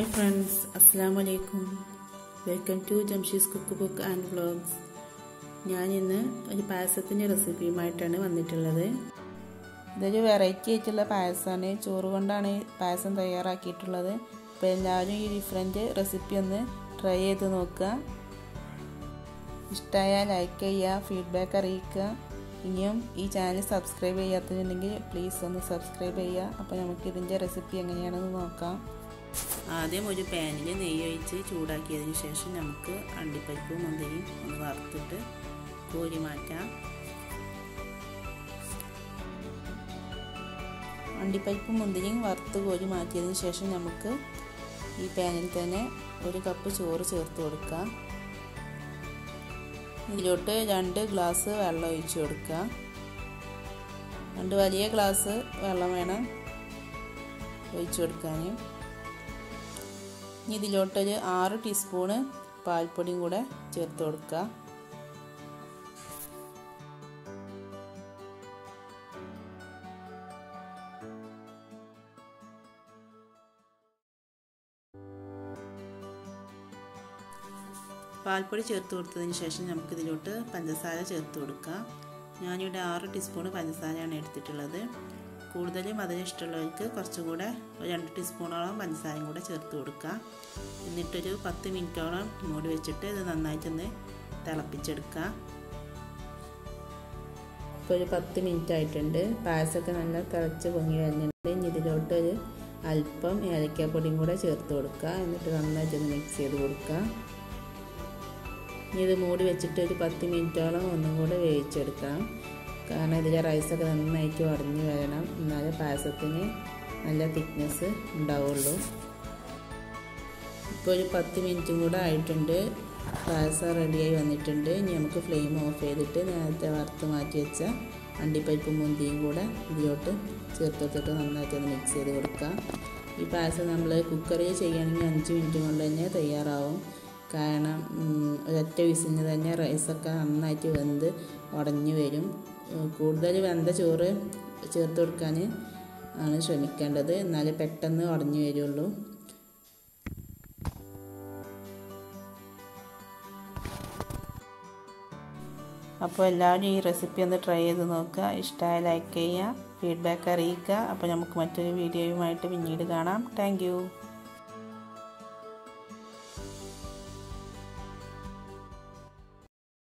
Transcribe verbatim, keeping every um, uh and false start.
Hi friends, Assalamu alaikum. Welcome to Jamshi's Cookbook and Vlogs. ഞാൻ ഇന്ന് ഒരു പായസത്തിന്റെ റെസിപ്പിയുമായിട്ടാണ് വന്നിട്ടുള്ളത്. ഇതൊരു വെറൈറ്റി ആയിട്ടുള്ള പായസമാണ്. ചോറ് കൊണ്ടാണ് പായസം തയ്യാറാക്കിയിട്ടുള്ളത്. അപ്പോൾ എല്ലാവരും ഈ ഡിഫറൻറ്റ് റെസിപ്പി ഒന്ന് ട്രൈ ചെയ്ത് നോക്കുക. ഇഷ്ടമായാൽ ലൈക്ക് ചെയ്യുക, ഫീഡ്ബാക്ക് അറിയിക്കുക. ഇനിയും ഈ ചാനൽ സബ്സ്ക്രൈബ് ചെയ്യാത്തതുണ്ടെങ്കിൽ പ്ലീസ് ഒന്ന് സബ്സ്ക്രൈബ് ചെയ്യുക. അപ്പോൾ നമുക്ക് ഇതിൻ്റെ റെസിപ്പി എങ്ങനെയാണെന്ന് നോക്കാം. ആദ്യം ഒരു പാനിൽ നെയ്യ് ഒഴിച്ച് ചൂടാക്കിയതിന് ശേഷം നമുക്ക് അണ്ടിപ്പരിപ്പും മുന്തിരിയും ഒന്ന് വറുത്തിട്ട് കോരി മാറ്റാം. അണ്ടിപ്പരിപ്പും മുന്തിരിയും വറുത്ത് കോരി മാറ്റിയതിന് ശേഷം നമുക്ക് ഈ പാനിൽ തന്നെ ഒരു കപ്പ് ചോറ് ചേർത്ത് കൊടുക്കാം. ഇതിലോട്ട് രണ്ട് ഗ്ലാസ് വെള്ളം ഒഴിച്ച് കൊടുക്കുക. രണ്ട് വലിയ ഗ്ലാസ് വെള്ളം വേണം ഒഴിച്ചു കൊടുക്കാൻ. ഇനി ഇതിലോട്ടൊരു ആറ് ടീസ്പൂണ് പാൽപ്പൊടിയും കൂടെ ചേർത്ത് കൊടുക്കുക. പാൽപ്പൊടി ചേർത്ത് കൊടുത്തതിന് ശേഷം നമുക്കിതിലോട്ട് പഞ്ചസാര ചേർത്ത് കൊടുക്കാം. ഞാനിവിടെ ആറ് ടീസ്പൂണ് പഞ്ചസാരയാണ് എടുത്തിട്ടുള്ളത്. കൂടുതൽ മധുരം ഇഷ്ടമുള്ളവർക്ക് കുറച്ചും കൂടെ ഒരു രണ്ട് ടീസ്പൂണോളം പഞ്ചസാരയും കൂടെ ചേർത്ത് കൊടുക്കുക. എന്നിട്ടൊരു പത്ത് മിനിറ്റോളം മൂടി വെച്ചിട്ട് ഇത് നന്നായിട്ടൊന്ന് തിളപ്പിച്ചെടുക്കുക. ഇപ്പോൾ ഒരു പത്ത് മിനിറ്റ് ആയിട്ടുണ്ട്. പായസമൊക്കെ നല്ല തിളച്ച് പൊങ്ങി വരുന്നുണ്ട്. ഇനി ഇതിലോട്ട് ഒരു അല്പം ഏലക്കാപ്പൊടിയും കൂടെ ചേർത്ത് കൊടുക്കുക. എന്നിട്ട് നന്നായിട്ടൊന്ന് മിക്സ് ചെയ്ത് കൊടുക്കുക. ഇനി ഇത് മൂടി വെച്ചിട്ട് ഒരു പത്ത് മിനിറ്റോളം ഒന്നും കൂടെ വേവിച്ചെടുക്കാം. കാരണം ഇതിലെ റൈസൊക്കെ നന്നായിട്ട് ഉടഞ്ഞ് വരണം, എന്നാലേ പായസത്തിന് നല്ല തിക്നെസ് ഉണ്ടാവുള്ളൂ. ഇപ്പോൾ ഒരു പത്ത് മിനിറ്റും കൂടെ ആയിട്ടുണ്ട്. പായസം റെഡിയായി വന്നിട്ടുണ്ട്. ഇനി നമുക്ക് ഫ്ലെയിം ഓഫ് ചെയ്തിട്ട് നേരത്തെ വറുത്ത് മാറ്റി വെച്ച അണ്ടിപ്പരിപ്പും മുന്തിരിയും കൂടെ ഇതിലോട്ട് ചേർത്തെടുത്തിട്ട് നന്നായിട്ട് ഒന്ന് മിക്സ് ചെയ്ത് കൊടുക്കാം. ഈ പായസം നമ്മൾ കുക്കറിൽ ചെയ്യുകയാണെങ്കിൽ അഞ്ച് മിനിറ്റ് കൊണ്ട് തന്നെ തയ്യാറാവും. കാരണം ഒരൊറ്റ വിസിലിന് തന്നെ റൈസൊക്കെ നന്നായിട്ട് വെന്ത് ഉടഞ്ഞു വരും. കൂടുതൽ വെന്ത ചോറ് ചേർത്ത് കൊടുക്കാൻ ആണ് ശ്രമിക്കേണ്ടത്, എന്നാലേ പെട്ടെന്ന് ഉടഞ്ഞു വരുള്ളൂ. അപ്പോൾ എല്ലാവരും ഈ റെസിപ്പി ഒന്ന് ട്രൈ ചെയ്ത് നോക്കുക. ഇഷ്ടമായ ലൈക്ക് ചെയ്യുക, ഫീഡ്ബാക്ക് അറിയിക്കുക. അപ്പോൾ നമുക്ക് മറ്റൊരു വീഡിയോയുമായിട്ട് പിന്നീട് കാണാം. താങ്ക്